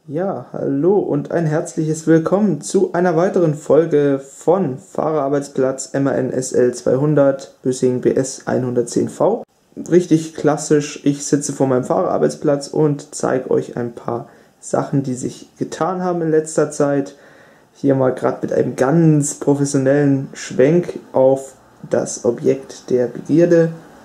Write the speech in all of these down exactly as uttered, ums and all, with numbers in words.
Ja, hallo und ein herzliches Willkommen zu einer weiteren Folge von Fahrerarbeitsplatz M A N S L zweihundert Büssing B S hundertzehn V. Richtig klassisch, ich sitze vor meinem Fahrerarbeitsplatz und zeige euch ein paar Sachen, die sich getan haben in letzter Zeit. Hier mal gerade mit einem ganz professionellen Schwenk auf das Objekt der Begierde.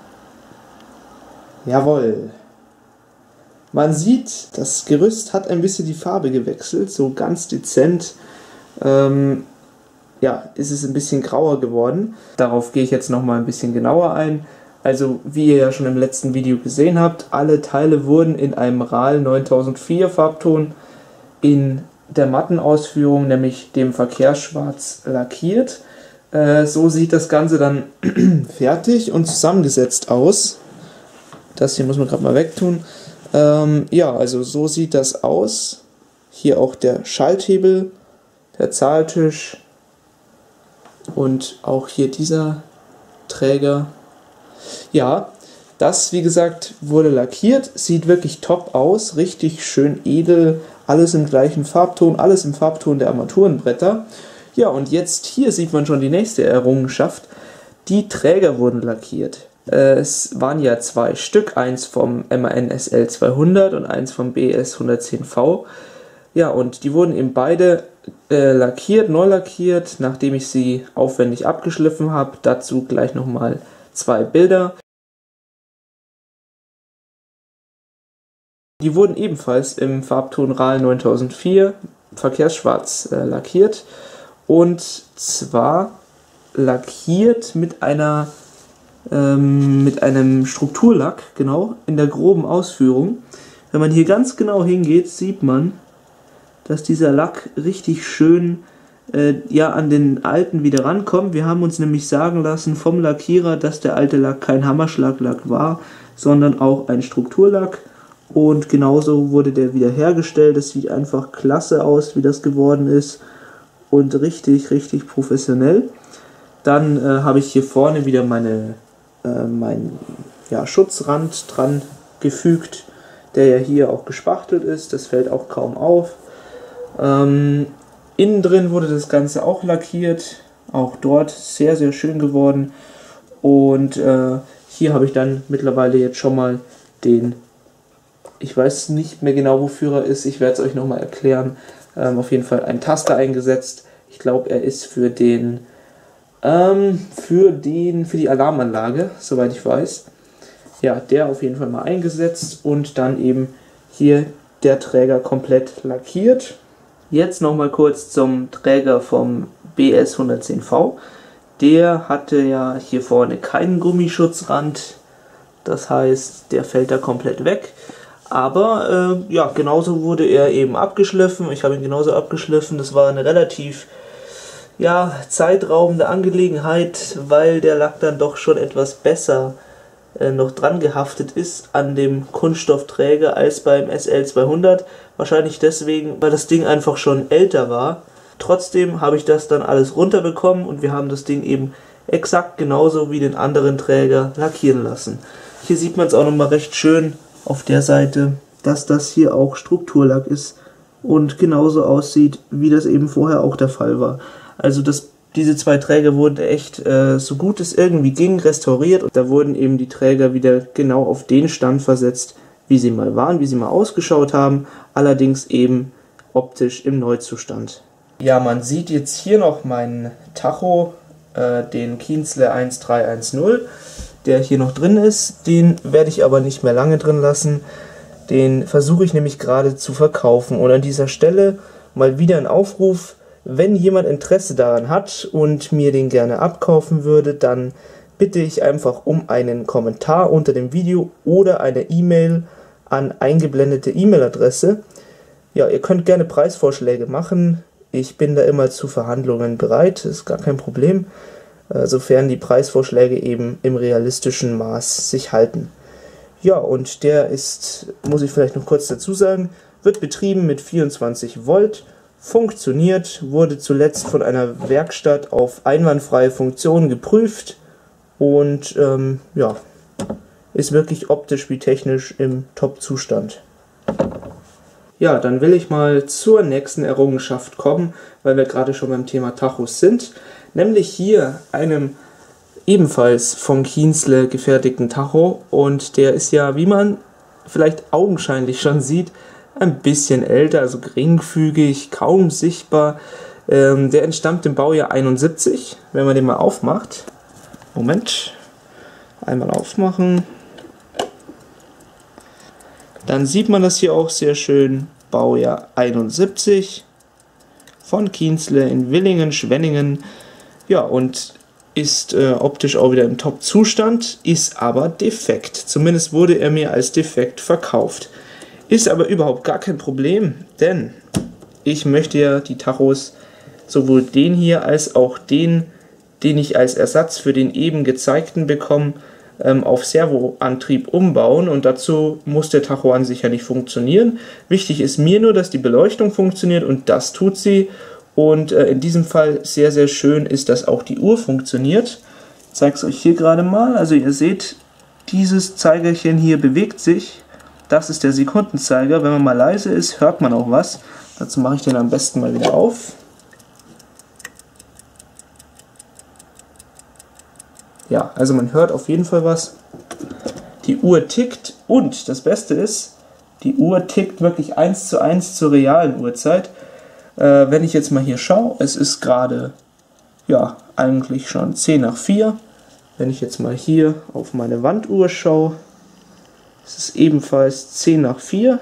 Jawohl! Man sieht, das Gerüst hat ein bisschen die Farbe gewechselt, so ganz dezent. Ähm, ja, ist es ein bisschen grauer geworden. Darauf gehe ich jetzt nochmal ein bisschen genauer ein. Also, wie ihr ja schon im letzten Video gesehen habt, alle Teile wurden in einem RAL neuntausendvier Farbton in der matten Ausführung, nämlich dem Verkehrsschwarz, lackiert. Äh, so sieht das Ganze dann fertig und zusammengesetzt aus. Das hier muss man gerade mal wegtun. Ähm, ja, also so sieht das aus. Hier auch der Schalthebel, der Zahltisch und auch hier dieser Träger. Ja, das, wie gesagt, wurde lackiert, sieht wirklich top aus, richtig schön edel, alles im gleichen Farbton, alles im Farbton der Armaturenbretter. Ja, und jetzt hier sieht man schon die nächste Errungenschaft, die Träger wurden lackiert. Es waren ja zwei Stück, eins vom M A N S L zweihundert und eins vom B S hundertzehn V. Ja, und die wurden eben beide äh, lackiert, neu lackiert, nachdem ich sie aufwendig abgeschliffen habe. Dazu gleich nochmal zwei Bilder. Die wurden ebenfalls im Farbton RAL neuntausendvier Verkehrsschwarz äh, lackiert. Und zwar lackiert mit einer Ähm, mit einem Strukturlack, genau, in der groben Ausführung. Wenn man hier ganz genau hingeht, sieht man, dass dieser Lack richtig schön äh, ja, an den alten wieder rankommt. Wir haben uns nämlich sagen lassen vom Lackierer, dass der alte Lack kein Hammerschlaglack war, sondern auch ein Strukturlack. Und genauso wurde der wieder hergestellt. Es sieht einfach klasse aus, wie das geworden ist. Und richtig, richtig professionell. Dann äh, habe ich hier vorne wieder meine mein ja, Schutzrand dran gefügt, der ja hier auch gespachtelt ist, das fällt auch kaum auf. Ähm, innen drin wurde das Ganze auch lackiert, auch dort sehr, sehr schön geworden. Und äh, hier habe ich dann mittlerweile jetzt schon mal den, ich weiß nicht mehr genau wofür er ist, ich werde es euch nochmal erklären, ähm, auf jeden Fall einen Taster eingesetzt. Ich glaube, er ist für den Ähm, für, den, für die Alarmanlage, soweit ich weiß. Ja, der auf jeden Fall mal eingesetzt und dann eben hier der Träger komplett lackiert. Jetzt nochmal kurz zum Träger vom B S hundertzehn V. Der hatte ja hier vorne keinen Gummischutzrand, das heißt, der fällt da komplett weg. Aber äh, ja, genauso wurde er eben abgeschliffen. Ich habe ihn genauso abgeschliffen. Das war eine relativ ja, zeitraubende Angelegenheit, weil der Lack dann doch schon etwas besser äh, noch dran gehaftet ist an dem Kunststoffträger als beim S L zweihundert. Wahrscheinlich deswegen, weil das Ding einfach schon älter war. Trotzdem habe ich das dann alles runterbekommen und wir haben das Ding eben exakt genauso wie den anderen Träger lackieren lassen. Hier sieht man es auch nochmal recht schön auf der Seite, dass das hier auch Strukturlack ist und genauso aussieht, wie das eben vorher auch der Fall war. Also das, diese zwei Träger wurden echt, äh, so gut es irgendwie ging, restauriert. Und da wurden eben die Träger wieder genau auf den Stand versetzt, wie sie mal waren, wie sie mal ausgeschaut haben. Allerdings eben optisch im Neuzustand. Ja, man sieht jetzt hier noch meinen Tacho, äh, den Kienzle eins drei eins null, der hier noch drin ist. Den werde ich aber nicht mehr lange drin lassen. Den versuche ich nämlich gerade zu verkaufen. Und an dieser Stelle mal wieder ein Aufruf: Wenn jemand Interesse daran hat und mir den gerne abkaufen würde, dann bitte ich einfach um einen Kommentar unter dem Video oder eine E-Mail an eingeblendete E-Mail-Adresse. Ja, ihr könnt gerne Preisvorschläge machen. Ich bin da immer zu Verhandlungen bereit, ist gar kein Problem, sofern die Preisvorschläge eben im realistischen Maß sich halten. Ja, und der ist, muss ich vielleicht noch kurz dazu sagen, wird betrieben mit vierundzwanzig Volt. Funktioniert, wurde zuletzt von einer Werkstatt auf einwandfreie Funktion geprüft und ähm, ja, ist wirklich optisch wie technisch im Top-Zustand. Ja, dann will ich mal zur nächsten Errungenschaft kommen, weil wir gerade schon beim Thema Tachos sind. Nämlich hier einem ebenfalls von Kienzle gefertigten Tacho. Und der ist ja, wie man vielleicht augenscheinlich schon sieht, ein bisschen älter, also geringfügig, kaum sichtbar. Ähm, der entstammt dem Baujahr einundsiebzig, wenn man den mal aufmacht. Moment, einmal aufmachen. Dann sieht man das hier auch sehr schön, Baujahr einundsiebzig von Kienzle in Villingen-Schwenningen. Ja, und ist äh, optisch auch wieder im Top-Zustand, ist aber defekt. Zumindest wurde er mir als defekt verkauft. Ist aber überhaupt gar kein Problem, denn ich möchte ja die Tachos, sowohl den hier als auch den, den ich als Ersatz für den eben gezeigten bekomme, ähm, auf Servoantrieb umbauen, und dazu muss der Tacho an sich ja nicht funktionieren. Wichtig ist mir nur, dass die Beleuchtung funktioniert, und das tut sie. Und äh, in diesem Fall sehr, sehr schön ist, dass auch die Uhr funktioniert. Ich zeige es euch hier gerade mal. Also ihr seht, dieses Zeigerchen hier bewegt sich. Das ist der Sekundenzeiger. Wenn man mal leise ist, hört man auch was. Dazu mache ich den am besten mal wieder auf. Ja, also man hört auf jeden Fall was. Die Uhr tickt, und das Beste ist, die Uhr tickt wirklich eins zu eins zur realen Uhrzeit. Äh, wenn ich jetzt mal hier schaue, es ist gerade, ja, eigentlich schon zehn nach vier. Wenn ich jetzt mal hier auf meine Wanduhr schaue, es ist ebenfalls zehn nach vier.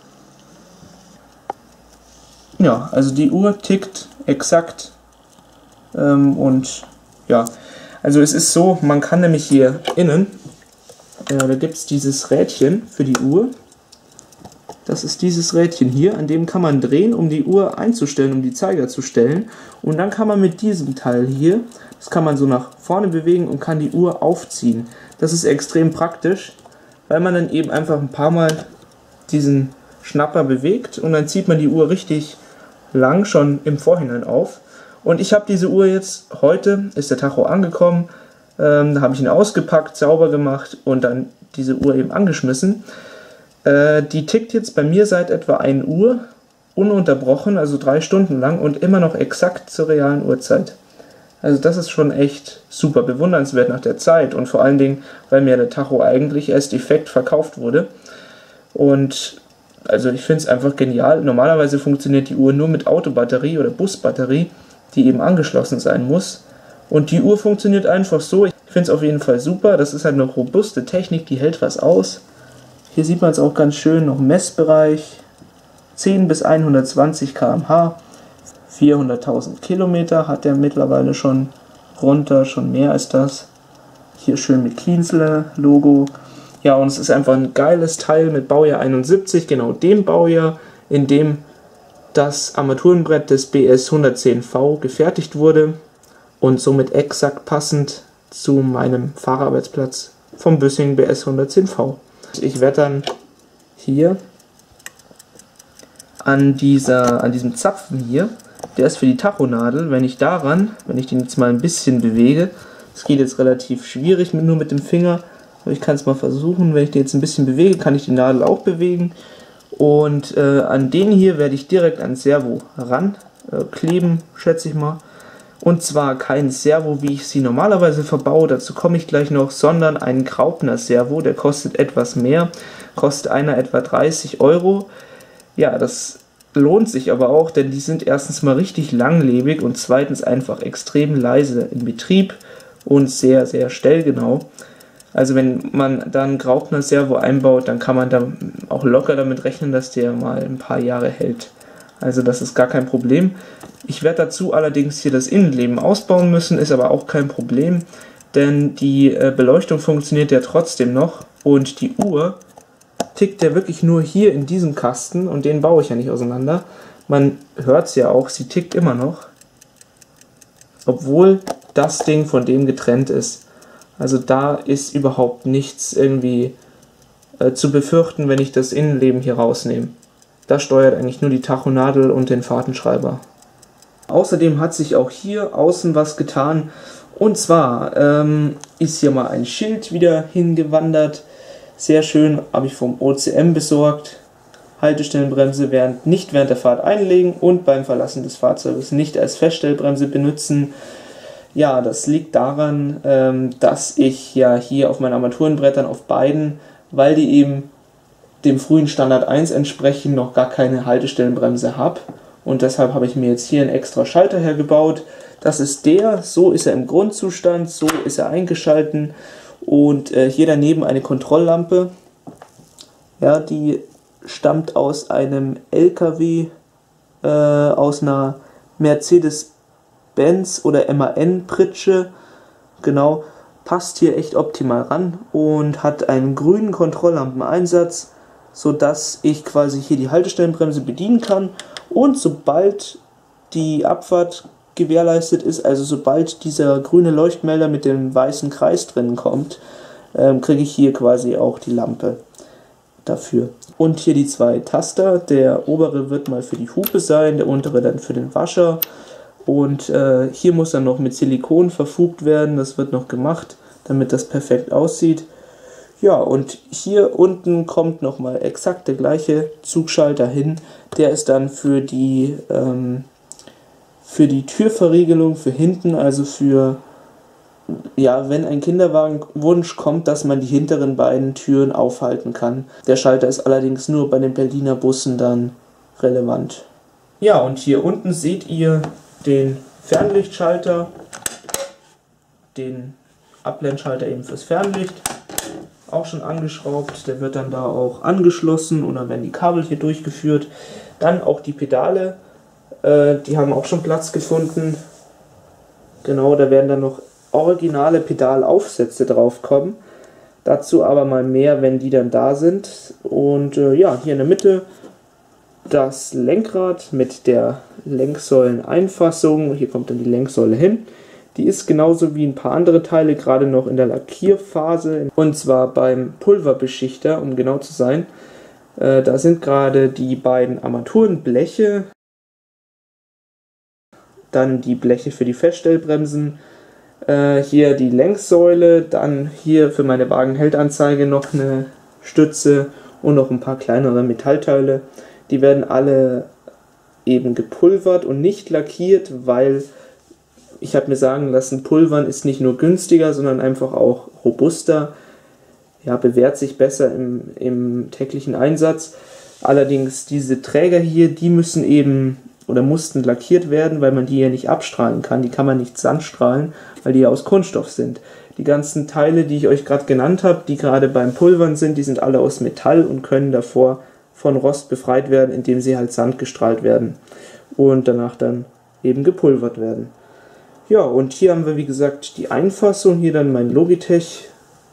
Ja, also die Uhr tickt exakt. Ähm, und ja, also es ist so, man kann nämlich hier innen, äh, da gibt es dieses Rädchen für die Uhr. Das ist dieses Rädchen hier, an dem kann man drehen, um die Uhr einzustellen, um die Zeiger zu stellen. Und dann kann man mit diesem Teil hier, das kann man so nach vorne bewegen und kann die Uhr aufziehen. Das ist extrem praktisch, weil man dann eben einfach ein paar Mal diesen Schnapper bewegt und dann zieht man die Uhr richtig lang schon im Vorhinein auf. Und ich habe diese Uhr jetzt, heute ist der Tacho angekommen, ähm, da habe ich ihn ausgepackt, sauber gemacht und dann diese Uhr eben angeschmissen. Äh, die tickt jetzt bei mir seit etwa ein Uhr, ununterbrochen, also drei Stunden lang, und immer noch exakt zur realen Uhrzeit. Also das ist schon echt super bewundernswert nach der Zeit, und vor allen Dingen, weil mir der Tacho eigentlich als defekt verkauft wurde. Und also ich finde es einfach genial. Normalerweise funktioniert die Uhr nur mit Autobatterie oder Busbatterie, die eben angeschlossen sein muss. Und die Uhr funktioniert einfach so. Ich finde es auf jeden Fall super. Das ist halt eine robuste Technik, die hält was aus. Hier sieht man es auch ganz schön, noch im Messbereich. zehn bis hundertzwanzig Kilometer pro Stunde. vierhunderttausend Kilometer hat der mittlerweile schon runter, schon mehr als das. Hier schön mit Kienzle-Logo. Ja, und es ist einfach ein geiles Teil mit Baujahr einundsiebzig, genau dem Baujahr, in dem das Armaturenbrett des B S hundertzehn V gefertigt wurde und somit exakt passend zu meinem Fahrerarbeitsplatz vom Büssing B S hundertzehn V. Ich werde dann hier an, dieser, an diesem Zapfen hier, der ist für die Tachonadel, wenn ich daran, wenn ich den jetzt mal ein bisschen bewege, das geht jetzt relativ schwierig mit, nur mit dem Finger, aber ich kann es mal versuchen, wenn ich den jetzt ein bisschen bewege, kann ich die Nadel auch bewegen. Und äh, an den hier werde ich direkt ans Servo ran äh, kleben, schätze ich mal. Und zwar kein Servo, wie ich sie normalerweise verbaue, dazu komme ich gleich noch, sondern einen Graupner Servo, der kostet etwas mehr, kostet einer etwa dreißig Euro. Ja, das lohnt sich aber auch, denn die sind erstens mal richtig langlebig und zweitens einfach extrem leise in Betrieb und sehr, sehr stellgenau. Also wenn man dann Graupner Servo einbaut, dann kann man da auch locker damit rechnen, dass der mal ein paar Jahre hält. Also das ist gar kein Problem. Ich werde dazu allerdings hier das Innenleben ausbauen müssen, ist aber auch kein Problem, denn die äh, Beleuchtung funktioniert ja trotzdem noch und die Uhr tickt ja wirklich nur hier in diesem Kasten und den baue ich ja nicht auseinander. Man hört es ja auch, sie tickt immer noch, obwohl das Ding von dem getrennt ist. Also da ist überhaupt nichts irgendwie äh, zu befürchten, wenn ich das Innenleben hier rausnehme. Da steuert eigentlich nur die Tachonadel und den Fahrtenschreiber. Außerdem hat sich auch hier außen was getan. Und zwar ähm, ist hier mal ein Schild wieder hingewandert. Sehr schön, habe ich vom O C M besorgt. Haltestellenbremse während, nicht während der Fahrt einlegen und beim Verlassen des Fahrzeuges nicht als Feststellbremse benutzen. Ja, das liegt daran, ähm, dass ich ja hier auf meinen Armaturenbrettern auf beiden, weil die eben dem frühen Standard eins entsprechen, noch gar keine Haltestellenbremse habe. Und deshalb habe ich mir jetzt hier einen extra Schalter hergebaut. Das ist der, so ist er im Grundzustand, so ist er eingeschalten. Und äh, hier daneben eine Kontrolllampe. Ja, die stammt aus einem L K W, äh, aus einer Mercedes-Benz oder M A N-Pritsche. Genau, passt hier echt optimal ran und hat einen grünen Kontrolllampeneinsatz, sodass ich quasi hier die Haltestellenbremse bedienen kann. Und sobald die Abfahrt gewährleistet ist, also sobald dieser grüne Leuchtmelder mit dem weißen Kreis drin kommt, ähm, kriege ich hier quasi auch die Lampe dafür. Und hier die zwei Taster, der obere wird mal für die Hupe sein, der untere dann für den Wascher. Und äh, hier muss dann noch mit Silikon verfugt werden, das wird noch gemacht, damit das perfekt aussieht. Ja, und hier unten kommt nochmal exakt der gleiche Zugschalter hin, der ist dann für die ähm, für die Türverriegelung für hinten, also für, ja, wenn ein Kinderwagenwunsch kommt, dass man die hinteren beiden Türen aufhalten kann. Der Schalter ist allerdings nur bei den Berliner Bussen dann relevant. Ja, und hier unten seht ihr den Fernlichtschalter, den Abblendschalter eben fürs Fernlicht, auch schon angeschraubt. Der wird dann da auch angeschlossen und dann werden die Kabel hier durchgeführt. Dann auch die Pedale. Die haben auch schon Platz gefunden. Genau, da werden dann noch originale Pedalaufsätze drauf kommen. Dazu aber mal mehr, wenn die dann da sind. Und äh, ja, hier in der Mitte das Lenkrad mit der Lenksäuleneinfassung. Hier kommt dann die Lenksäule hin. Die ist genauso wie ein paar andere Teile gerade noch in der Lackierphase. Und zwar beim Pulverbeschichter, um genau zu sein. Äh, da sind gerade die beiden Armaturenbleche, dann die Bleche für die Feststellbremsen, äh, hier die Lenksäule, dann hier für meine Wagenheldanzeige noch eine Stütze und noch ein paar kleinere Metallteile. Die werden alle eben gepulvert und nicht lackiert, weil ich habe mir sagen lassen, Pulvern ist nicht nur günstiger, sondern einfach auch robuster, ja, bewährt sich besser im, im täglichen Einsatz. Allerdings diese Träger hier, die müssen eben oder mussten lackiert werden, weil man die ja nicht abstrahlen kann. Die kann man nicht sandstrahlen, weil die ja aus Kunststoff sind. Die ganzen Teile, die ich euch gerade genannt habe, die gerade beim Pulvern sind, die sind alle aus Metall und können davor von Rost befreit werden, indem sie halt sandgestrahlt werden und danach dann eben gepulvert werden. Ja, und hier haben wir wie gesagt die Einfassung, hier dann mein Logitech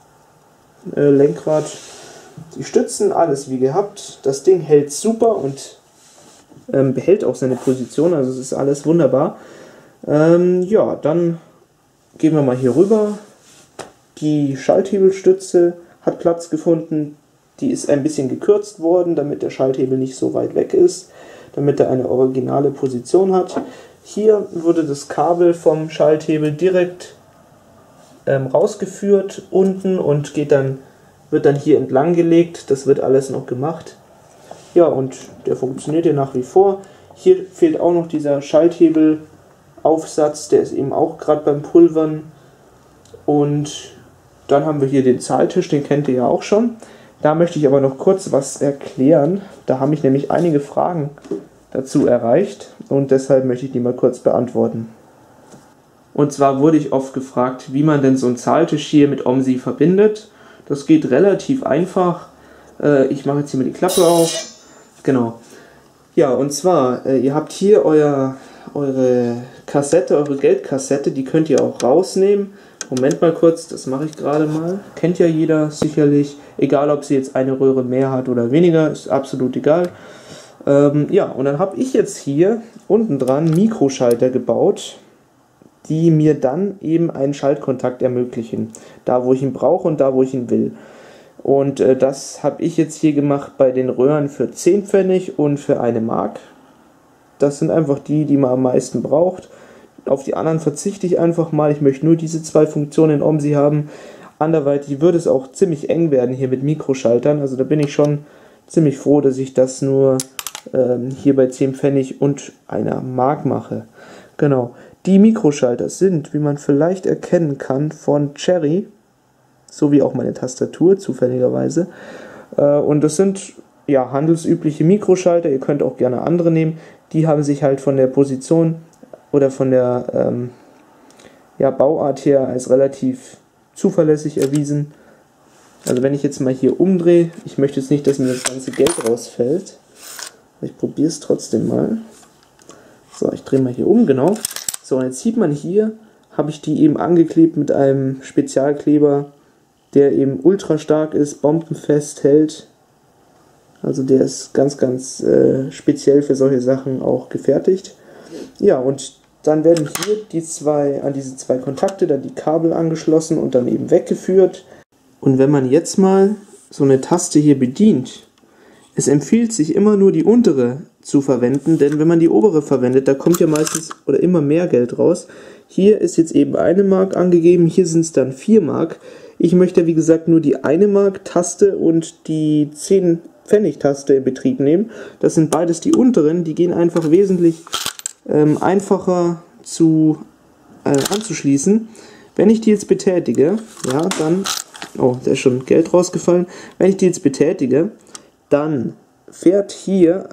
äh, Lenkrad. Die Stützen, alles wie gehabt. Das Ding hält super und Ähm, behält auch seine Position, also es ist alles wunderbar. Ähm, ja, dann gehen wir mal hier rüber. Die Schalthebelstütze hat Platz gefunden, die ist ein bisschen gekürzt worden, damit der Schalthebel nicht so weit weg ist, damit er eine originale Position hat. Hier wurde das Kabel vom Schalthebel direkt ähm, rausgeführt unten und geht dann, wird dann hier entlang gelegt, das wird alles noch gemacht. Ja, und der funktioniert hier nach wie vor. Hier fehlt auch noch dieser Schalthebelaufsatz, der ist eben auch gerade beim Pulvern. Und dann haben wir hier den Zahltisch, den kennt ihr ja auch schon. Da möchte ich aber noch kurz was erklären. Da haben mich nämlich einige Fragen dazu erreicht und deshalb möchte ich die mal kurz beantworten. Und zwar wurde ich oft gefragt, wie man denn so einen Zahltisch hier mit OMSI verbindet. Das geht relativ einfach. Ich mache jetzt hier mal die Klappe auf. Genau. Ja, und zwar, äh, ihr habt hier euer, eure Kassette, eure Geldkassette, die könnt ihr auch rausnehmen. Moment mal kurz, das mache ich gerade mal. Kennt ja jeder sicherlich, egal ob sie jetzt eine Röhre mehr hat oder weniger, ist absolut egal. Ähm, ja, und dann habe ich jetzt hier unten dran Mikroschalter gebaut, die mir dann eben einen Schaltkontakt ermöglichen. Da, wo ich ihn brauche und da, wo ich ihn will. Und äh, das habe ich jetzt hier gemacht bei den Röhren für zehn Pfennig und für eine Mark. Das sind einfach die, die man am meisten braucht. Auf die anderen verzichte ich einfach mal. Ich möchte nur diese zwei Funktionen in OMSI haben. Anderweitig würde es auch ziemlich eng werden hier mit Mikroschaltern. Also da bin ich schon ziemlich froh, dass ich das nur ähm, hier bei zehn Pfennig und einer Mark mache. Genau. Die Mikroschalter sind, wie man vielleicht erkennen kann, von Cherry, so wie auch meine Tastatur, zufälligerweise. Äh, und das sind ja handelsübliche Mikroschalter, ihr könnt auch gerne andere nehmen. Die haben sich halt von der Position oder von der ähm, ja, Bauart her als relativ zuverlässig erwiesen. Also wenn ich jetzt mal hier umdrehe, ich möchte jetzt nicht, dass mir das ganze Geld rausfällt. Ich probiere es trotzdem mal. So, ich drehe mal hier um, genau. So, und jetzt sieht man hier, habe ich die eben angeklebt mit einem Spezialkleber, der eben ultra stark ist, bombenfest hält. Also der ist ganz, ganz äh, speziell für solche Sachen auch gefertigt. Ja, und dann werden hier die zwei, an diese zwei Kontakte dann die Kabel angeschlossen und dann eben weggeführt. Und wenn man jetzt mal so eine Taste hier bedient, es empfiehlt sich immer nur die untere zu verwenden, denn wenn man die obere verwendet, da kommt ja meistens oder immer mehr Geld raus. Hier ist jetzt eben eine Mark angegeben, hier sind es dann vier Mark. Ich möchte wie gesagt nur die eine Mark Taste und die zehn Pfennig Taste in Betrieb nehmen. Das sind beides die unteren, die gehen einfach wesentlich ähm, einfacher zu, äh, anzuschließen. Wenn ich die jetzt betätige, ja, dann, oh, da ist schon Geld rausgefallen. Wenn ich die jetzt betätige, dann fährt hier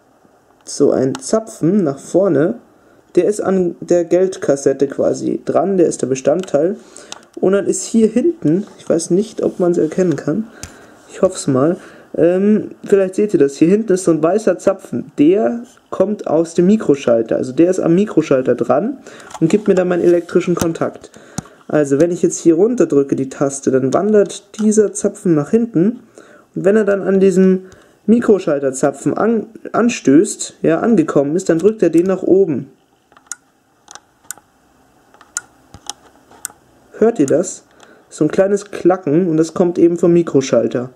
so ein Zapfen nach vorne, der ist an der Geldkassette quasi dran, der ist der Bestandteil. Und dann ist hier hinten, ich weiß nicht, ob man es erkennen kann, ich hoffe es mal, ähm, vielleicht seht ihr das, hier hinten ist so ein weißer Zapfen, der kommt aus dem Mikroschalter, also der ist am Mikroschalter dran und gibt mir dann meinen elektrischen Kontakt. Also wenn ich jetzt hier runter drücke die Taste, dann wandert dieser Zapfen nach hinten und wenn er dann an diesem Mikroschalterzapfen an, anstößt, ja, angekommen ist, dann drückt er den nach oben. Hört ihr das? So ein kleines Klacken und das kommt eben vom Mikroschalter.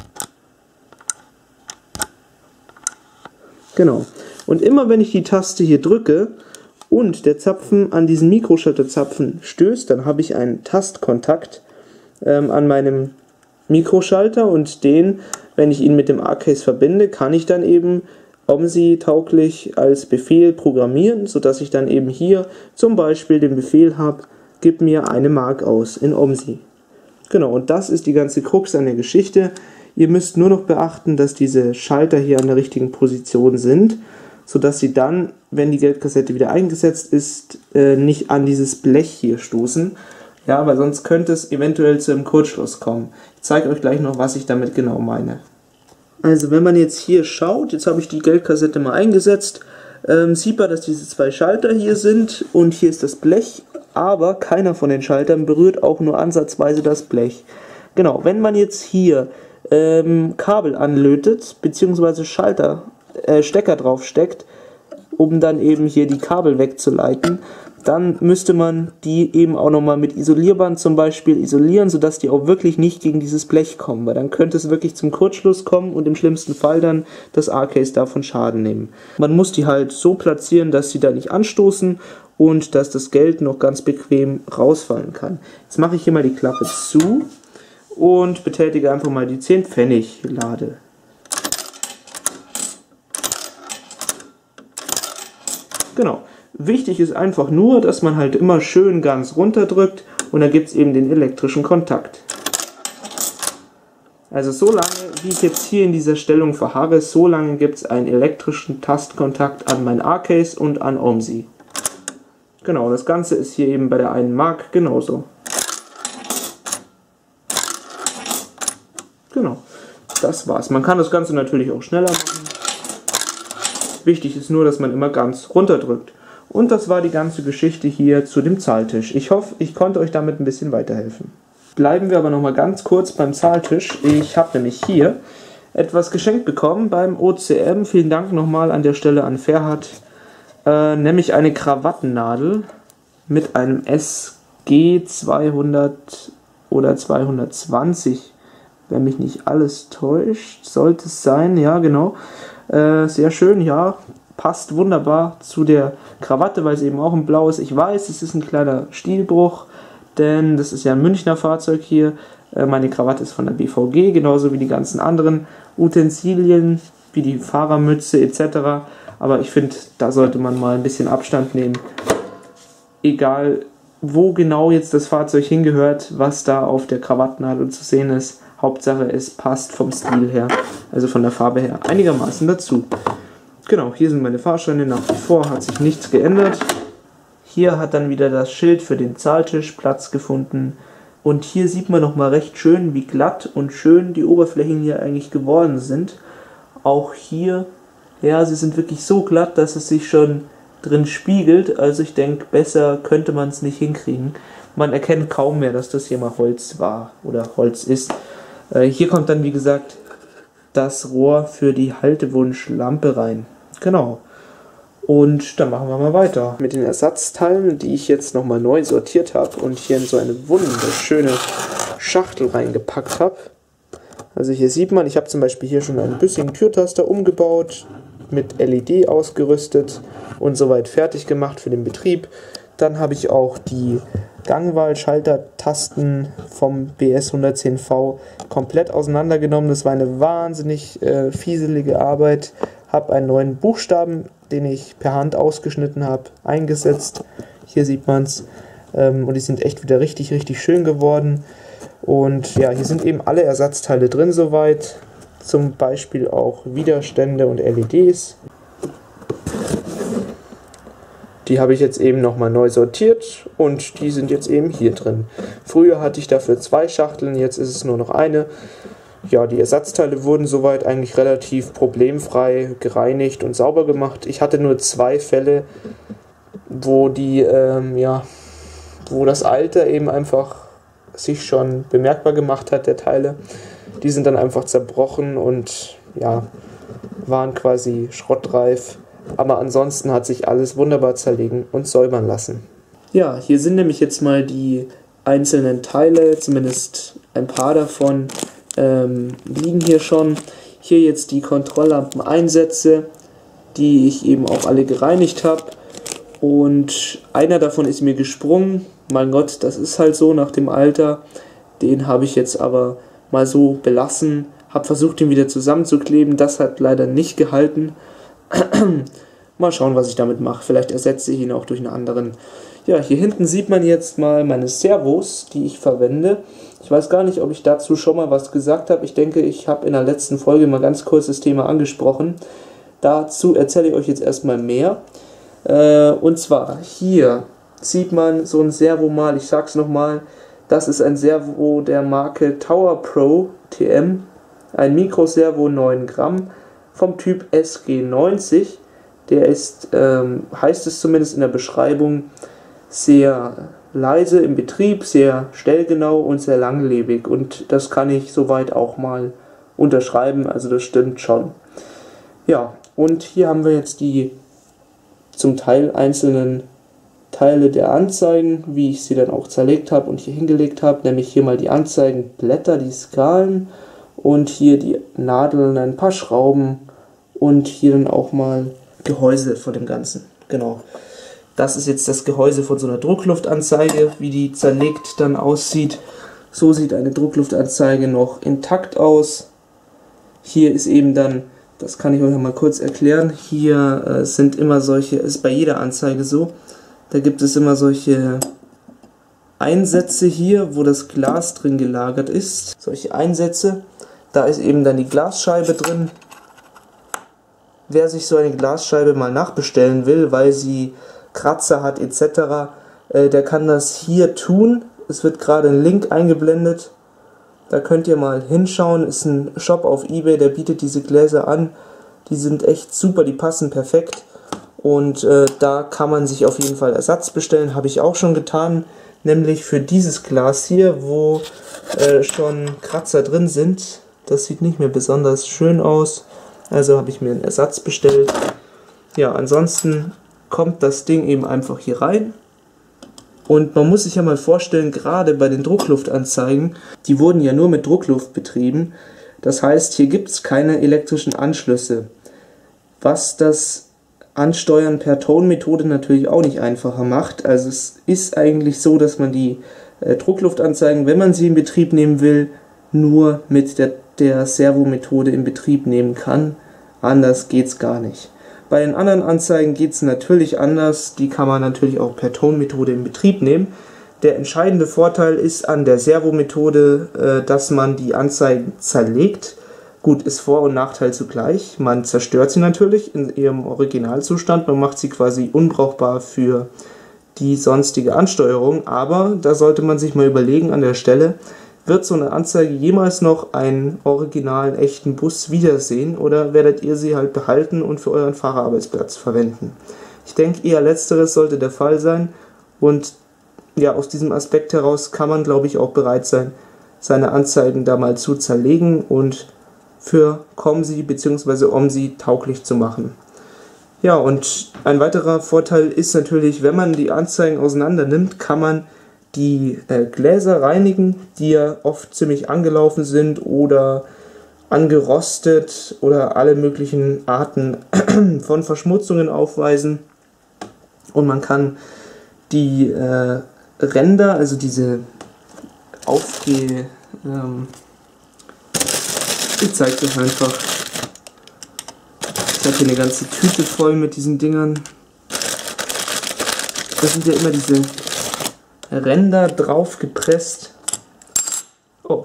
Genau. Und immer wenn ich die Taste hier drücke und der Zapfen an diesen Mikroschalterzapfen stößt, dann habe ich einen Tastkontakt ähm, an meinem Mikroschalter und den, wenn ich ihn mit dem A-Case verbinde, kann ich dann eben OMSI-tauglich als Befehl programmieren, sodass ich dann eben hier zum Beispiel den Befehl habe, gib mir eine Mark aus in OMSI. Genau, und das ist die ganze Krux an der Geschichte. Ihr müsst nur noch beachten, dass diese Schalter hier an der richtigen Position sind, sodass sie dann, wenn die Geldkassette wieder eingesetzt ist, äh, nicht an dieses Blech hier stoßen. Ja, weil sonst könnte es eventuell zu einem Kurzschluss kommen. Ich zeige euch gleich noch, was ich damit genau meine. Also wenn man jetzt hier schaut, jetzt habe ich die Geldkassette mal eingesetzt, ähm, sieht man, dass diese zwei Schalter hier sind und hier ist das Blech, aber keiner von den Schaltern berührt auch nur ansatzweise das Blech. Genau, wenn man jetzt hier ähm, Kabel anlötet, beziehungsweise Schalter, äh, Stecker drauf steckt, um dann eben hier die Kabel wegzuleiten, dann müsste man die eben auch nochmal mit Isolierband zum Beispiel isolieren, sodass die auch wirklich nicht gegen dieses Blech kommen, weil dann könnte es wirklich zum Kurzschluss kommen und im schlimmsten Fall dann das A-Case davon Schaden nehmen. Man muss die halt so platzieren, dass sie da nicht anstoßen und dass das Geld noch ganz bequem rausfallen kann. Jetzt mache ich hier mal die Klappe zu und betätige einfach mal die zehn Pfennig Lade. Genau. Wichtig ist einfach nur, dass man halt immer schön ganz runter drückt und dann gibt es eben den elektrischen Kontakt. Also so lange, wie ich jetzt hier in dieser Stellung verharre, so lange gibt es einen elektrischen Tastkontakt an mein A-Case und an OMSI. Genau, das Ganze ist hier eben bei der einen Mark genauso. Genau, das war's. Man kann das Ganze natürlich auch schneller machen. Wichtig ist nur, dass man immer ganz runter drückt. Und das war die ganze Geschichte hier zu dem Zahltisch. Ich hoffe, ich konnte euch damit ein bisschen weiterhelfen. Bleiben wir aber noch mal ganz kurz beim Zahltisch. Ich habe nämlich hier etwas geschenkt bekommen beim O C M. Vielen Dank nochmal an der Stelle an Ferhat. Äh, nämlich eine Krawattennadel mit einem S G zweihundert oder zweihundertzwanzig, wenn mich nicht alles täuscht. Sollte es sein, ja genau. Äh, sehr schön, ja. Passt wunderbar zu der Krawatte, weil es eben auch ein blau ist. Ich weiß, es ist ein kleiner Stilbruch, denn das ist ja ein Münchner Fahrzeug hier. Äh, meine Krawatte ist von der B V G, genauso wie die ganzen anderen Utensilien, wie die Fahrermütze et cetera. Aber ich finde, da sollte man mal ein bisschen Abstand nehmen. Egal, wo genau jetzt das Fahrzeug hingehört, was da auf der Krawattennadel zu sehen ist. Hauptsache, es passt vom Stil her, also von der Farbe her, einigermaßen dazu. Genau, hier sind meine Fahrscheine, nach wie vor hat sich nichts geändert. Hier hat dann wieder das Schild für den Zahltisch Platz gefunden. Und hier sieht man nochmal recht schön, wie glatt und schön die Oberflächen hier eigentlich geworden sind. Auch hier, ja, sie sind wirklich so glatt, dass es sich schon drin spiegelt. Also ich denke, besser könnte man es nicht hinkriegen. Man erkennt kaum mehr, dass das hier mal Holz war oder Holz ist. Äh, hier kommt dann, wie gesagt, das Rohr für die Haltewunschlampe rein. Genau. Und dann machen wir mal weiter mit den Ersatzteilen, die ich jetzt nochmal neu sortiert habe und hier in so eine wunderschöne Schachtel reingepackt habe. Also hier sieht man, ich habe zum Beispiel hier schon einen bissigen Türtaster umgebaut, mit L E D ausgerüstet und soweit fertig gemacht für den Betrieb. Dann habe ich auch die Gangwahl-Schaltertasten vom B S hundertzehn V komplett auseinandergenommen. Das war eine wahnsinnig äh, fieselige Arbeit. Habe einen neuen Buchstaben, den ich per Hand ausgeschnitten habe, eingesetzt. Hier sieht man es. Ähm, und die sind echt wieder richtig, richtig schön geworden. Und ja, hier sind eben alle Ersatzteile drin soweit. Zum Beispiel auch Widerstände und L E Ds. Die habe ich jetzt eben nochmal neu sortiert und die sind jetzt eben hier drin. Früher hatte ich dafür zwei Schachteln, jetzt ist es nur noch eine. Ja, die Ersatzteile wurden soweit eigentlich relativ problemfrei gereinigt und sauber gemacht. Ich hatte nur zwei Fälle, wo die, ähm, ja, wo das Alter eben einfach sich schon bemerkbar gemacht hat, der Teile. Die sind dann einfach zerbrochen und ja, waren quasi schrottreif. Aber ansonsten hat sich alles wunderbar zerlegen und säubern lassen. Ja, hier sind nämlich jetzt mal die einzelnen Teile, zumindest ein paar davon ähm, liegen hier schon. Hier jetzt die Kontrolllampeneinsätze, die ich eben auch alle gereinigt habe. Und einer davon ist mir gesprungen. Mein Gott, das ist halt so nach dem Alter. Den habe ich jetzt aber mal so belassen. Habe versucht, ihn wieder zusammenzukleben. Das hat leider nicht gehalten. Mal schauen, was ich damit mache. Vielleicht ersetze ich ihn auch durch einen anderen. Ja, hier hinten sieht man jetzt mal meine Servos, die ich verwende. Ich weiß gar nicht, ob ich dazu schon mal was gesagt habe. Ich denke, ich habe in der letzten Folge mal ganz kurz das Thema angesprochen. Dazu erzähle ich euch jetzt erstmal mehr. Äh, und zwar hier sieht man so ein Servo mal. Ich sag's nochmal. Das ist ein Servo der Marke Tower Pro T M. Ein Mikroservo neun Gramm. Vom Typ S G neunzig, der ist, ähm, heißt es zumindest in der Beschreibung, sehr leise im Betrieb, sehr stellgenau und sehr langlebig. Und das kann ich soweit auch mal unterschreiben, also das stimmt schon. Ja, und hier haben wir jetzt die zum Teil einzelnen Teile der Anzeigen, wie ich sie dann auch zerlegt habe und hier hingelegt habe, nämlich hier mal die Anzeigenblätter, die Skalen, und hier die Nadeln, ein paar Schrauben und hier dann auch mal Gehäuse vor dem Ganzen. Genau. Das ist jetzt das Gehäuse von so einer Druckluftanzeige, wie die zerlegt dann aussieht. So sieht eine Druckluftanzeige noch intakt aus. Hier ist eben dann, das kann ich euch mal kurz erklären, hier äh, sind immer solche, ist bei jeder Anzeige so, da gibt es immer solche Einsätze hier, wo das Glas drin gelagert ist. Solche Einsätze. Da ist eben dann die Glasscheibe drin. Wer sich so eine Glasscheibe mal nachbestellen will, weil sie Kratzer hat et cetera, äh, der kann das hier tun. Es wird gerade ein Link eingeblendet. Da könnt ihr mal hinschauen. Ist ein Shop auf eBay, der bietet diese Gläser an. Die sind echt super, die passen perfekt. Und äh, da kann man sich auf jeden Fall Ersatz bestellen. Habe ich auch schon getan. Nämlich für dieses Glas hier, wo äh, schon Kratzer drin sind. Das sieht nicht mehr besonders schön aus. Also habe ich mir einen Ersatz bestellt. Ja, ansonsten kommt das Ding eben einfach hier rein. Und man muss sich ja mal vorstellen, gerade bei den Druckluftanzeigen, die wurden ja nur mit Druckluft betrieben. Das heißt, hier gibt es keine elektrischen Anschlüsse. Was das Ansteuern per Tonmethode natürlich auch nicht einfacher macht. Also es ist eigentlich so, dass man die äh, Druckluftanzeigen, wenn man sie in Betrieb nehmen will, nur mit der, der Servo-Methode in Betrieb nehmen kann. Anders geht's gar nicht. Bei den anderen Anzeigen geht es natürlich anders. Die kann man natürlich auch per Tonmethode in Betrieb nehmen. Der entscheidende Vorteil ist an der Servo-Methode, äh, dass man die Anzeigen zerlegt. Gut, ist Vor- und Nachteil zugleich. Man zerstört sie natürlich in ihrem Originalzustand. Man macht sie quasi unbrauchbar für die sonstige Ansteuerung. Aber da sollte man sich mal überlegen an der Stelle, wird so eine Anzeige jemals noch einen originalen, echten Bus wiedersehen oder werdet ihr sie halt behalten und für euren Fahrerarbeitsplatz verwenden? Ich denke eher letzteres sollte der Fall sein und ja, aus diesem Aspekt heraus kann man, glaube ich, auch bereit sein, seine Anzeigen da mal zu zerlegen und für COMSI bzw. OMSI tauglich zu machen. Ja, und ein weiterer Vorteil ist natürlich, wenn man die Anzeigen auseinander nimmt, kann man die äh, Gläser reinigen, die ja oft ziemlich angelaufen sind oder angerostet oder alle möglichen Arten von Verschmutzungen aufweisen. Und man kann die äh, Ränder, also diese aufge... Ähm, ich zeige das einfach. Ich habe hier eine ganze Tüte voll mit diesen Dingern. Das sind ja immer diese Ränder drauf gepresst. Oh,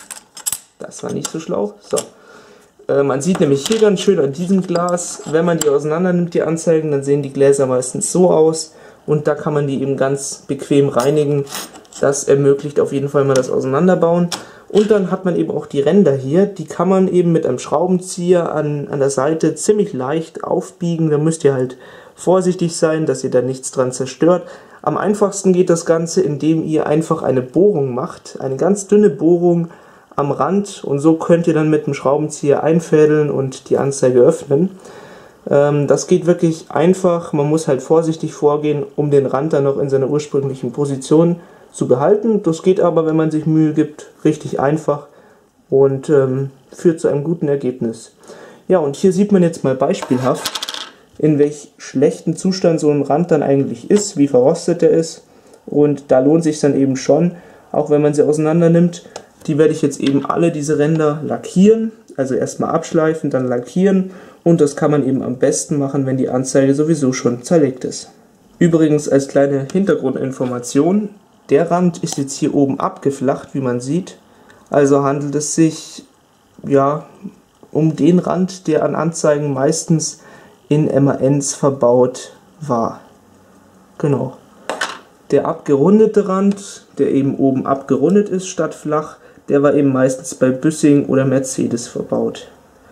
das war nicht so schlau. So. Äh, man sieht nämlich hier ganz schön an diesem Glas, wenn man die auseinander nimmt, die Anzeigen, dann sehen die Gläser meistens so aus und da kann man die eben ganz bequem reinigen. Das ermöglicht auf jeden Fall mal das Auseinanderbauen. Und dann hat man eben auch die Ränder hier, die kann man eben mit einem Schraubenzieher an, an der Seite ziemlich leicht aufbiegen. Da müsst ihr halt vorsichtig sein, dass ihr da nichts dran zerstört. Am einfachsten geht das Ganze, indem ihr einfach eine Bohrung macht, eine ganz dünne Bohrung am Rand und so könnt ihr dann mit dem Schraubenzieher einfädeln und die Anzeige öffnen. Ähm, das geht wirklich einfach, man muss halt vorsichtig vorgehen, um den Rand dann noch in seiner ursprünglichen Position zu behalten. Das geht aber, wenn man sich Mühe gibt, richtig einfach und ähm, führt zu einem guten Ergebnis. Ja, und hier sieht man jetzt mal beispielhaft, in welch schlechten Zustand so ein Rand dann eigentlich ist, wie verrostet er ist. Und da lohnt sich dann eben schon, auch wenn man sie auseinander nimmt. Die werde ich jetzt eben alle diese Ränder lackieren, also erstmal abschleifen, dann lackieren. Und das kann man eben am besten machen, wenn die Anzeige sowieso schon zerlegt ist. Übrigens als kleine Hintergrundinformation, der Rand ist jetzt hier oben abgeflacht, wie man sieht. Also handelt es sich ja um den Rand, der an Anzeigen meistens in M A Ns verbaut war. Genau. Der abgerundete Rand, der eben oben abgerundet ist statt flach, der war eben meistens bei Büssing oder Mercedes verbaut.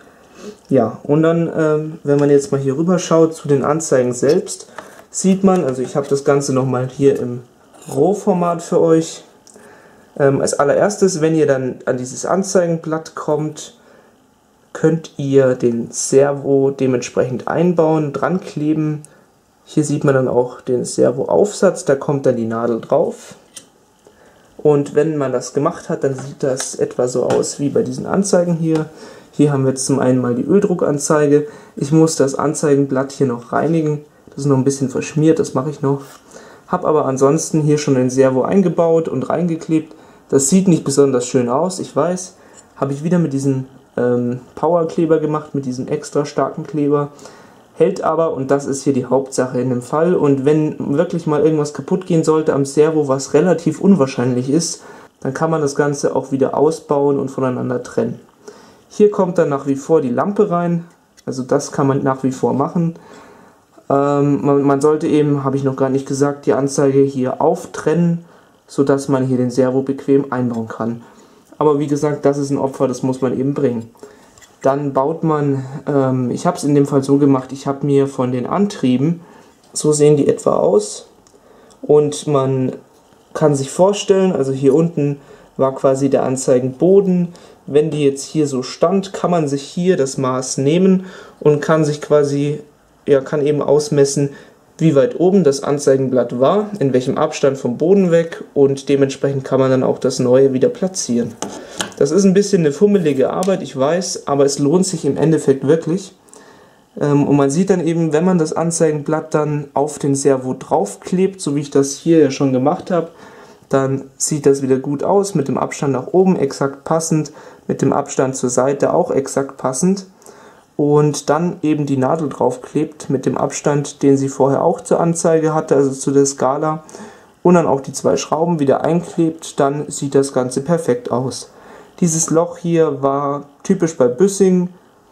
Ja, und dann, ähm, wenn man jetzt mal hier rüber schaut zu den Anzeigen selbst, sieht man, also ich habe das Ganze nochmal hier im Rohformat für euch. Ähm, als allererstes, wenn ihr dann an dieses Anzeigenblatt kommt, könnt ihr den Servo dementsprechend einbauen, dran kleben. Hier sieht man dann auch den Servo-Aufsatz, da kommt dann die Nadel drauf. Und wenn man das gemacht hat, dann sieht das etwa so aus wie bei diesen Anzeigen hier. Hier haben wir jetzt zum einen mal die Öldruckanzeige. Ich muss das Anzeigenblatt hier noch reinigen. Das ist noch ein bisschen verschmiert, das mache ich noch. Habe aber ansonsten hier schon den Servo eingebaut und reingeklebt. Das sieht nicht besonders schön aus, ich weiß. Habe ich wieder mit diesem ähm, Powerkleber gemacht, mit diesem extra starken Kleber. Hält aber, und das ist hier die Hauptsache in dem Fall, und wenn wirklich mal irgendwas kaputt gehen sollte am Servo, was relativ unwahrscheinlich ist, dann kann man das Ganze auch wieder ausbauen und voneinander trennen. Hier kommt dann nach wie vor die Lampe rein, also das kann man nach wie vor machen. Ähm, man, man sollte eben, habe ich noch gar nicht gesagt, die Anzeige hier auftrennen, sodass man hier den Servo bequem einbauen kann. Aber wie gesagt, das ist ein Opfer, das muss man eben bringen. Dann baut man, ähm, ich habe es in dem Fall so gemacht, ich habe mir von den Antrieben, so sehen die etwa aus, und man kann sich vorstellen, also hier unten war quasi der Anzeigenboden. Wenn die jetzt hier so stand, kann man sich hier das Maß nehmen und kann sich quasi, ja, kann eben ausmessen, wie weit oben das Anzeigenblatt war, in welchem Abstand vom Boden weg, und dementsprechend kann man dann auch das neue wieder platzieren. Das ist ein bisschen eine fummelige Arbeit, ich weiß, aber es lohnt sich im Endeffekt wirklich. Und man sieht dann eben, wenn man das Anzeigenblatt dann auf den Servo draufklebt, so wie ich das hier ja schon gemacht habe, dann sieht das wieder gut aus, mit dem Abstand nach oben exakt passend, mit dem Abstand zur Seite auch exakt passend und dann eben die Nadel draufklebt mit dem Abstand, den sie vorher auch zur Anzeige hatte, also zu der Skala, und dann auch die zwei Schrauben wieder einklebt, dann sieht das Ganze perfekt aus. Dieses Loch hier war typisch bei Büssing,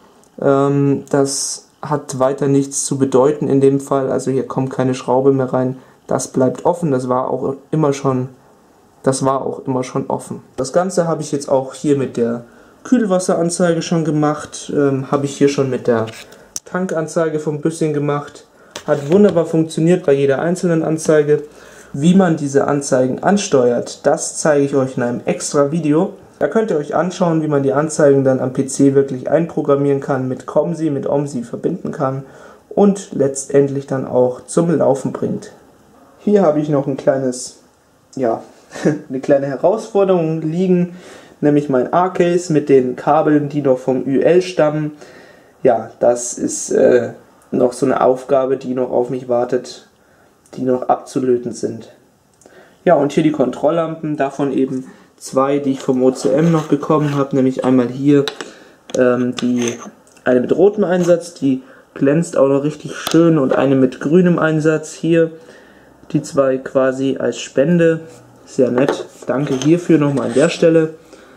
ähm, das hat weiter nichts zu bedeuten in dem Fall, also hier kommt keine Schraube mehr rein, das bleibt offen, das war auch immer schon Das war auch immer schon offen. Das Ganze habe ich jetzt auch hier mit der Kühlwasseranzeige schon gemacht. Ähm, habe ich hier schon mit der Tankanzeige vom Büssing gemacht. Hat wunderbar funktioniert bei jeder einzelnen Anzeige. Wie man diese Anzeigen ansteuert, das zeige ich euch in einem extra Video. Da könnt ihr euch anschauen, wie man die Anzeigen dann am P C wirklich einprogrammieren kann, mit COMSI, mit OMSI verbinden kann und letztendlich dann auch zum Laufen bringt. Hier habe ich noch ein kleines, ja, eine kleine Herausforderung liegen, nämlich mein A-Case mit den Kabeln, die noch vom Ü L stammen. Ja, das ist äh, noch so eine Aufgabe, die noch auf mich wartet, die noch abzulöten sind. Ja, und hier die Kontrolllampen, davon eben zwei, die ich vom O C M noch bekommen habe, nämlich einmal hier ähm, die eine mit rotem Einsatz, die glänzt auch noch richtig schön, und eine mit grünem Einsatz. Hier die zwei quasi als Spende. Sehr nett, danke hierfür nochmal an der Stelle.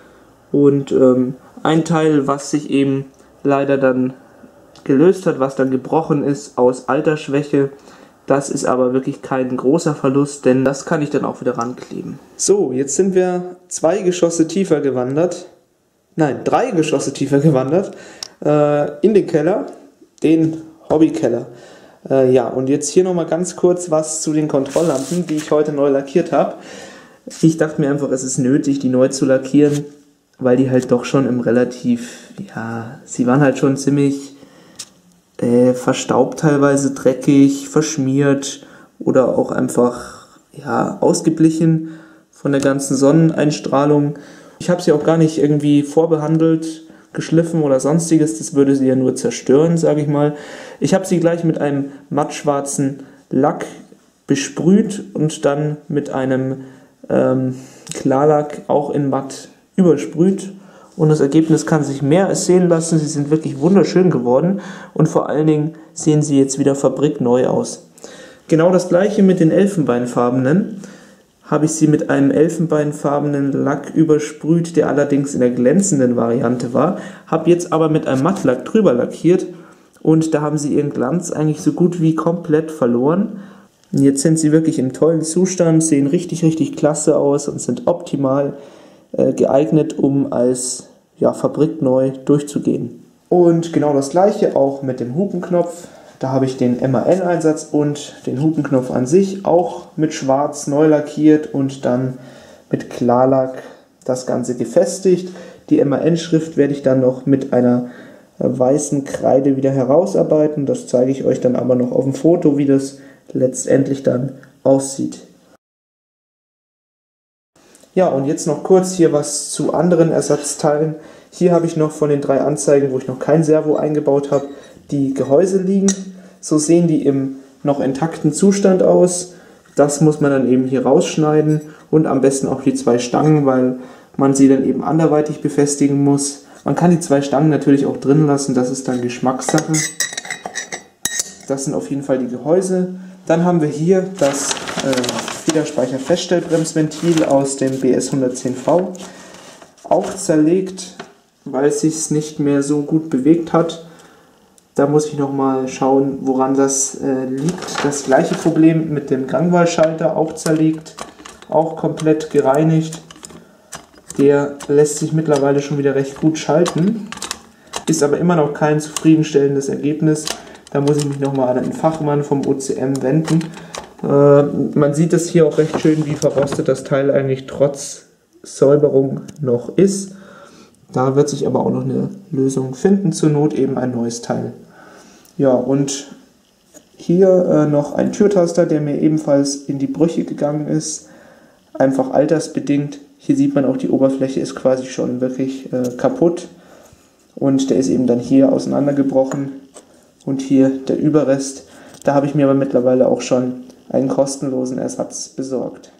Und ähm, ein Teil, was sich eben leider dann gelöst hat, was dann gebrochen ist aus Altersschwäche, das ist aber wirklich kein großer Verlust, denn das kann ich dann auch wieder rankleben. So, jetzt sind wir zwei Geschosse tiefer gewandert, nein, drei Geschosse tiefer gewandert, äh, in den Keller, den Hobbykeller. Äh, ja, und jetzt hier nochmal ganz kurz was zu den Kontrolllampen, die ich heute neu lackiert habe. Ich dachte mir einfach, es ist nötig, die neu zu lackieren, weil die halt doch schon im relativ, ja, sie waren halt schon ziemlich äh, verstaubt teilweise, dreckig, verschmiert oder auch einfach, ja, ausgeblichen von der ganzen Sonneneinstrahlung. Ich habe sie auch gar nicht irgendwie vorbehandelt, geschliffen oder sonstiges, das würde sie ja nur zerstören, sage ich mal. Ich habe sie gleich mit einem mattschwarzen Lack besprüht und dann mit einem ähm, Klarlack auch in matt übersprüht, und das Ergebnis kann sich mehr als sehen lassen. Sie sind wirklich wunderschön geworden und vor allen Dingen sehen sie jetzt wieder fabrikneu aus. Genau das gleiche mit den elfenbeinfarbenen. Habe ich sie mit einem elfenbeinfarbenen Lack übersprüht, der allerdings in der glänzenden Variante war, habe jetzt aber mit einem Mattlack drüber lackiert, und da haben sie ihren Glanz eigentlich so gut wie komplett verloren. Und jetzt sind sie wirklich im tollen Zustand, sehen richtig, richtig klasse aus und sind optimal äh, geeignet, um als ja, fabrikneu durchzugehen. Und genau das gleiche auch mit dem Hupenknopf. Da habe ich den M A N-Einsatz und den Hupenknopf an sich auch mit schwarz neu lackiert und dann mit Klarlack das Ganze gefestigt. Die M A N-Schrift werde ich dann noch mit einer weißen Kreide wieder herausarbeiten. Das zeige ich euch dann aber noch auf dem Foto, wie das letztendlich dann aussieht. Ja, und jetzt noch kurz hier was zu anderen Ersatzteilen. Hier habe ich noch von den drei Anzeigen, wo ich noch kein Servo eingebaut habe, die Gehäuse liegen. So sehen die im noch intakten Zustand aus. Das muss man dann eben hier rausschneiden und am besten auch die zwei Stangen, weil man sie dann eben anderweitig befestigen muss. Man kann die zwei Stangen natürlich auch drin lassen, das ist dann Geschmackssache. Das sind auf jeden Fall die Gehäuse. Dann haben wir hier das äh, Federspeicher-Feststellbremsventil aus dem B S hundertzehn V. Auch zerlegt, weil es sich nicht mehr so gut bewegt hat. Da muss ich nochmal schauen, woran das äh, liegt. Das gleiche Problem mit dem Gangwahlschalter, auch zerlegt, auch komplett gereinigt. Der lässt sich mittlerweile schon wieder recht gut schalten, ist aber immer noch kein zufriedenstellendes Ergebnis. Da muss ich mich nochmal an einen Fachmann vom O C M wenden. Äh, man sieht es hier auch recht schön, wie verrostet das Teil eigentlich trotz Säuberung noch ist. Da wird sich aber auch noch eine Lösung finden, zur Not eben ein neues Teil. Ja, und hier äh, noch ein Türtaster, der mir ebenfalls in die Brüche gegangen ist, einfach altersbedingt. Hier sieht man auch, die Oberfläche ist quasi schon wirklich äh, kaputt und der ist eben dann hier auseinandergebrochen und hier der Überrest. Da habe ich mir aber mittlerweile auch schon einen kostenlosen Ersatz besorgt.